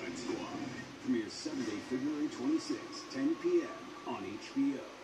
Suicide Squad. Premieres Saturday, February 26, 10 p.m. on HBO.